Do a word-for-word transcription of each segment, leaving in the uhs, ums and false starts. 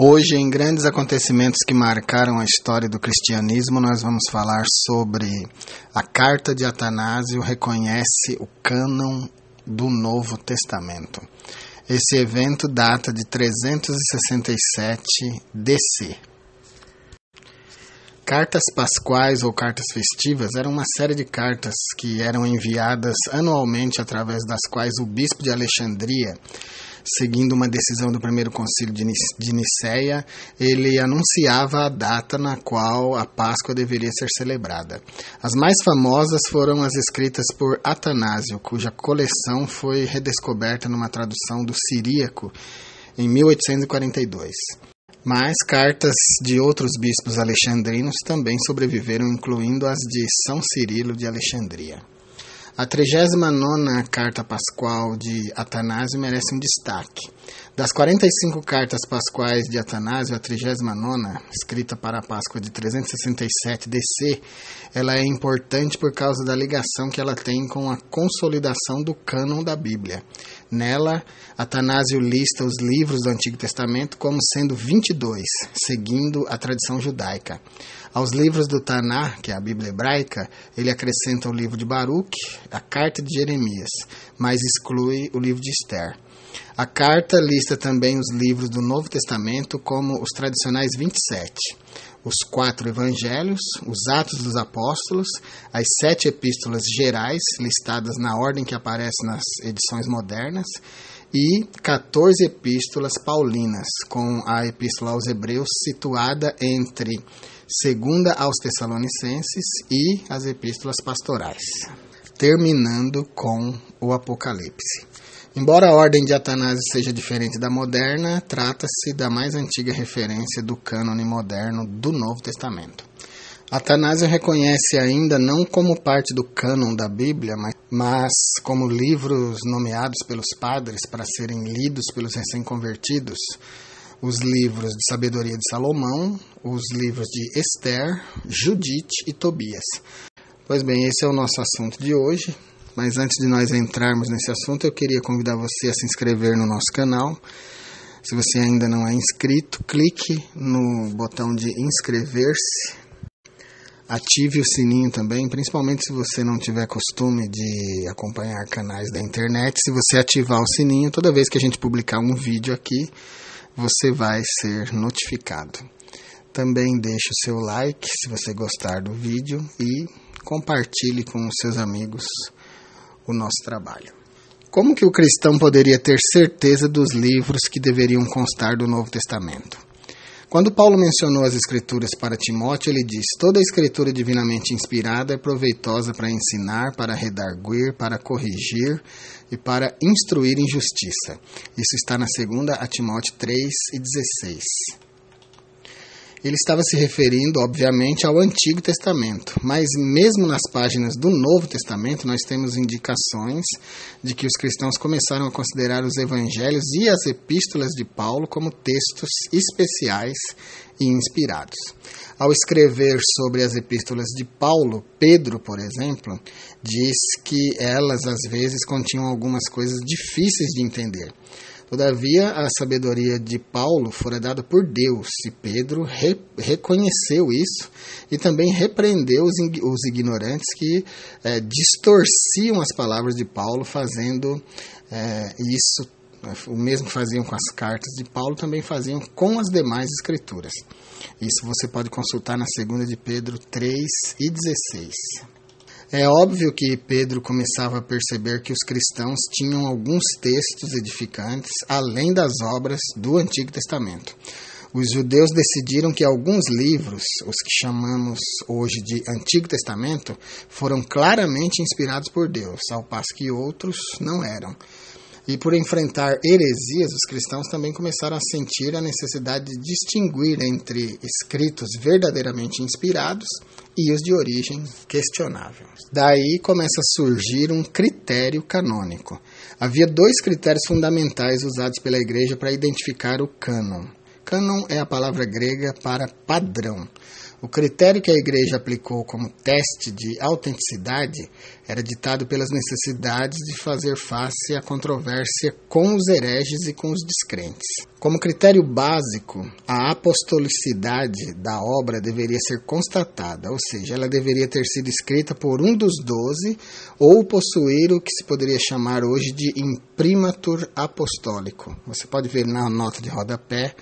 Hoje, em grandes acontecimentos que marcaram a história do cristianismo, nós vamos falar sobre a Carta de Atanásio reconhece o cânon do Novo Testamento. Esse evento data de trezentos e sessenta e sete D C. Cartas pascuais ou cartas festivas eram uma série de cartas que eram enviadas anualmente, através das quais o bispo de Alexandria, seguindo uma decisão do primeiro concílio de Nicéia, ele anunciava a data na qual a Páscoa deveria ser celebrada. As mais famosas foram as escritas por Atanásio, cuja coleção foi redescoberta numa tradução do siríaco em mil oitocentos e quarenta e dois. Mas cartas de outros bispos alexandrinos também sobreviveram, incluindo as de São Cirilo de Alexandria. A trigésima nona carta pascual de Atanásio merece um destaque. Das quarenta e cinco cartas pascuais de Atanásio, a trigésima nona, escrita para a Páscoa de trezentos e sessenta e sete D C, ela é importante por causa da ligação que ela tem com a consolidação do cânon da Bíblia. Nela, Atanásio lista os livros do Antigo Testamento como sendo vinte e dois, seguindo a tradição judaica. Aos livros do Taná, que é a Bíblia hebraica, ele acrescenta o livro de Baruque, a carta de Jeremias, mas exclui o livro de Esther. A carta lista também os livros do Novo Testamento como os tradicionais vinte e sete, os quatro evangelhos, os Atos dos Apóstolos, as sete epístolas gerais, listadas na ordem que aparece nas edições modernas, e quatorze epístolas paulinas, com a epístola aos Hebreus situada entre segunda aos Tessalonicenses e as epístolas pastorais, terminando com o Apocalipse. Embora a ordem de Atanásio seja diferente da moderna, trata-se da mais antiga referência do cânone moderno do Novo Testamento. Atanásio reconhece ainda não como parte do cânon da Bíblia, mas como livros nomeados pelos padres para serem lidos pelos recém-convertidos, os livros de Sabedoria de Salomão, os livros de Esther, Judite e Tobias. Pois bem, esse é o nosso assunto de hoje. Mas antes de nós entrarmos nesse assunto, eu queria convidar você a se inscrever no nosso canal. Se você ainda não é inscrito, clique no botão de inscrever-se. Ative o sininho também, principalmente se você não tiver costume de acompanhar canais da internet. Se você ativar o sininho, toda vez que a gente publicar um vídeo aqui, você vai ser notificado. Também deixe o seu like se você gostar do vídeo e compartilhe com os seus amigos o nosso trabalho. Como que o cristão poderia ter certeza dos livros que deveriam constar do Novo Testamento? Quando Paulo mencionou as Escrituras para Timóteo, ele diz: toda a Escritura divinamente inspirada é proveitosa para ensinar, para redarguir, para corrigir e para instruir em justiça. Isso está na segunda a Timóteo três e dezesseis. Ele estava se referindo, obviamente, ao Antigo Testamento, mas mesmo nas páginas do Novo Testamento nós temos indicações de que os cristãos começaram a considerar os evangelhos e as epístolas de Paulo como textos especiais e inspirados. Ao escrever sobre as epístolas de Paulo, Pedro, por exemplo, diz que elas às vezes continham algumas coisas difíceis de entender. Todavia, a sabedoria de Paulo fora dada por Deus, e Pedro re- reconheceu isso e também repreendeu os, ig- os ignorantes que é, distorciam as palavras de Paulo, fazendo é, isso, o mesmo que faziam com as cartas de Paulo, também faziam com as demais escrituras. Isso você pode consultar na segunda de Pedro três e dezesseis. É óbvio que Pedro começava a perceber que os cristãos tinham alguns textos edificantes, além das obras do Antigo Testamento. Os judeus decidiram que alguns livros, os que chamamos hoje de Antigo Testamento, foram claramente inspirados por Deus, ao passo que outros não eram. E por enfrentar heresias, os cristãos também começaram a sentir a necessidade de distinguir entre escritos verdadeiramente inspirados e os de origem questionável. Daí começa a surgir um critério canônico. Havia dois critérios fundamentais usados pela igreja para identificar o cânon. Cânon é a palavra grega para padrão. O critério que a igreja aplicou como teste de autenticidade era ditado pelas necessidades de fazer face à controvérsia com os hereges e com os descrentes. Como critério básico, a apostolicidade da obra deveria ser constatada, ou seja, ela deveria ter sido escrita por um dos doze ou possuir o que se poderia chamar hoje de imprimatur apostólico. Você pode ver na nota de rodapé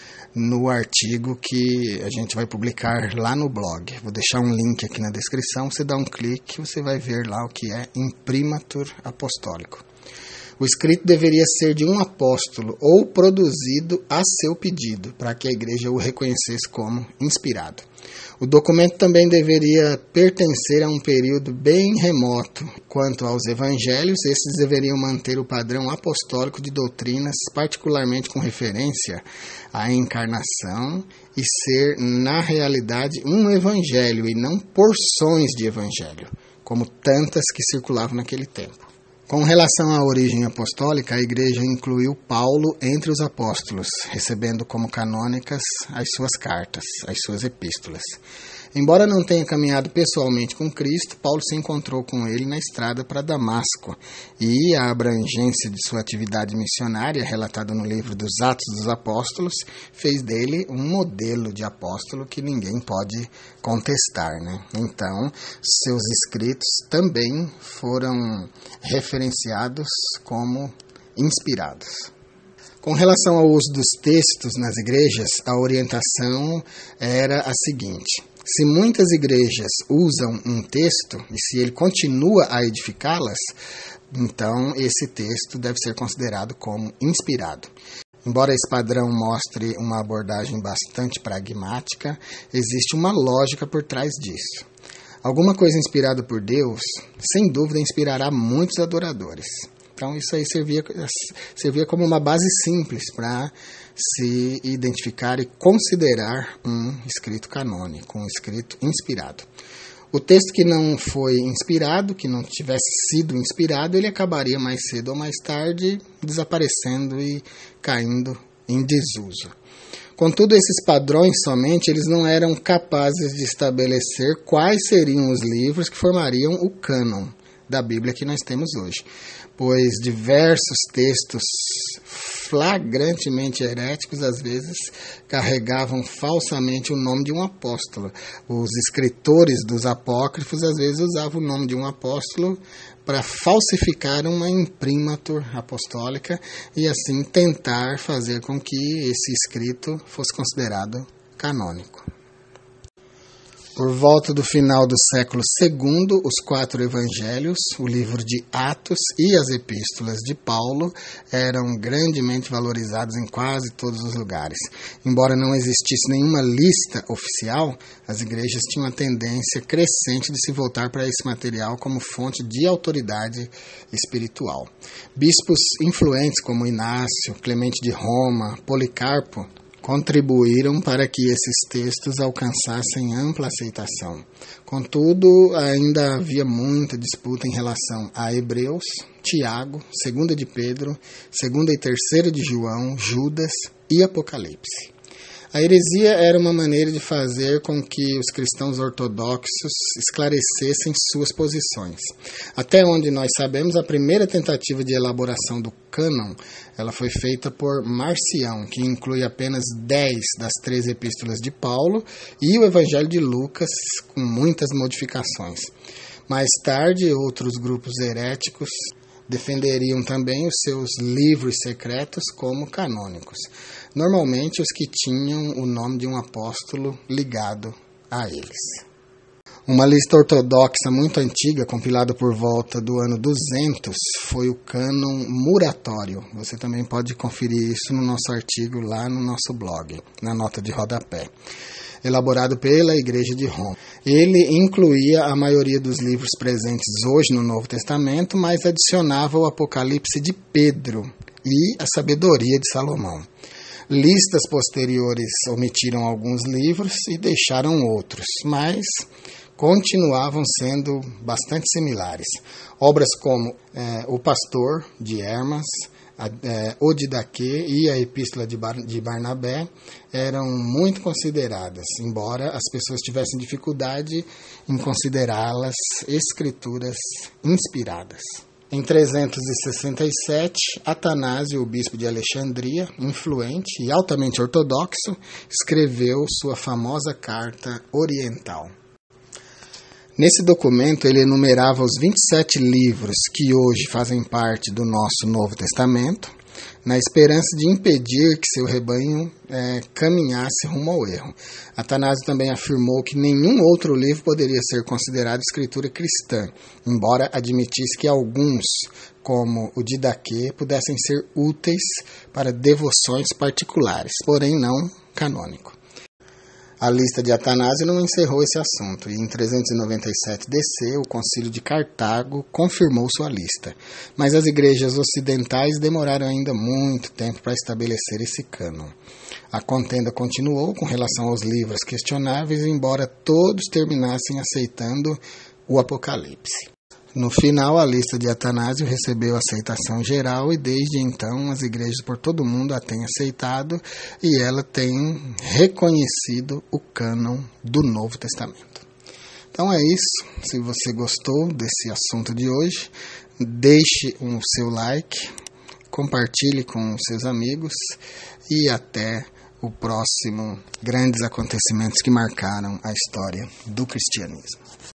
no artigo que a gente vai publicar lá no blog. Vou deixar um link aqui na descrição, você dá um clique, você vai ver lá o que é imprimatur apostólico. O escrito deveria ser de um apóstolo ou produzido a seu pedido, para que a igreja o reconhecesse como inspirado. O documento também deveria pertencer a um período bem remoto. Quanto aos evangelhos, esses deveriam manter o padrão apostólico de doutrinas, particularmente com referência à encarnação, e ser, na realidade, um evangelho e não porções de evangelho, como tantas que circulavam naquele tempo. Com relação à origem apostólica, a igreja incluiu Paulo entre os apóstolos, recebendo como canônicas as suas cartas, as suas epístolas. Embora não tenha caminhado pessoalmente com Cristo, Paulo se encontrou com ele na estrada para Damasco, e a abrangência de sua atividade missionária, relatada no livro dos Atos dos Apóstolos, fez dele um modelo de apóstolo que ninguém pode contestar, né? Então, seus escritos também foram referenciados como inspirados. Com relação ao uso dos textos nas igrejas, a orientação era a seguinte: se muitas igrejas usam um texto e se ele continua a edificá-las, então esse texto deve ser considerado como inspirado. Embora esse padrão mostre uma abordagem bastante pragmática, existe uma lógica por trás disso. Alguma coisa inspirada por Deus, sem dúvida, inspirará muitos adoradores. Então isso aí servia, servia como uma base simples para se identificar e considerar um escrito canônico, um escrito inspirado. O texto que não foi inspirado, que não tivesse sido inspirado, ele acabaria mais cedo ou mais tarde desaparecendo e caindo em desuso. Contudo, esses padrões somente, eles não eram capazes de estabelecer quais seriam os livros que formariam o cânon da Bíblia que nós temos hoje, pois diversos textos flagrantemente heréticos, às vezes, carregavam falsamente o nome de um apóstolo. Os escritores dos apócrifos, às vezes, usavam o nome de um apóstolo para falsificar uma imprimatur apostólica e, assim, tentar fazer com que esse escrito fosse considerado canônico. Por volta do final do século segundo, os quatro evangelhos, o livro de Atos e as epístolas de Paulo eram grandemente valorizados em quase todos os lugares. Embora não existisse nenhuma lista oficial, as igrejas tinham a tendência crescente de se voltar para esse material como fonte de autoridade espiritual. Bispos influentes como Inácio, Clemente de Roma, Policarpo, contribuíram para que esses textos alcançassem ampla aceitação. Contudo, ainda havia muita disputa em relação a Hebreus, Tiago, segunda de Pedro, segunda e terceira de João, Judas e Apocalipse. A heresia era uma maneira de fazer com que os cristãos ortodoxos esclarecessem suas posições. Até onde nós sabemos, a primeira tentativa de elaboração do cânon, ela foi feita por Marcião, que inclui apenas dez das treze epístolas de Paulo e o Evangelho de Lucas, com muitas modificações. Mais tarde, outros grupos heréticos defenderiam também os seus livros secretos como canônicos, normalmente os que tinham o nome de um apóstolo ligado a eles. Uma lista ortodoxa muito antiga, compilada por volta do ano duzentos, foi o cânon muratório. Você também pode conferir isso no nosso artigo lá no nosso blog, na nota de rodapé. Elaborado pela Igreja de Roma. Ele incluía a maioria dos livros presentes hoje no Novo Testamento, mas adicionava o Apocalipse de Pedro e a Sabedoria de Salomão. Listas posteriores omitiram alguns livros e deixaram outros, mas continuavam sendo bastante similares. Obras como é, O Pastor, de Hermas, a, é, o Didaquê e a Epístola de, Bar, de Barnabé eram muito consideradas, embora as pessoas tivessem dificuldade em considerá-las escrituras inspiradas. Em trezentos e sessenta e sete, Atanásio, o bispo de Alexandria, influente e altamente ortodoxo, escreveu sua famosa Carta Oriental. Nesse documento, ele enumerava os vinte e sete livros que hoje fazem parte do nosso Novo Testamento, na esperança de impedir que seu rebanho é, caminhasse rumo ao erro. Atanásio também afirmou que nenhum outro livro poderia ser considerado escritura cristã, embora admitisse que alguns, como o Didaquê, pudessem ser úteis para devoções particulares, porém não canônico. A lista de Atanásio não encerrou esse assunto, e em trezentos e noventa e sete D C, o Concílio de Cartago confirmou sua lista, mas as igrejas ocidentais demoraram ainda muito tempo para estabelecer esse cânon. A contenda continuou com relação aos livros questionáveis, embora todos terminassem aceitando o Apocalipse. No final, a lista de Atanásio recebeu aceitação geral e desde então as igrejas por todo o mundo a têm aceitado e ela tem reconhecido o cânon do Novo Testamento. Então é isso. Se você gostou desse assunto de hoje, deixe o seu like, compartilhe com seus amigos e até o próximo grandes acontecimentos que marcaram a história do cristianismo.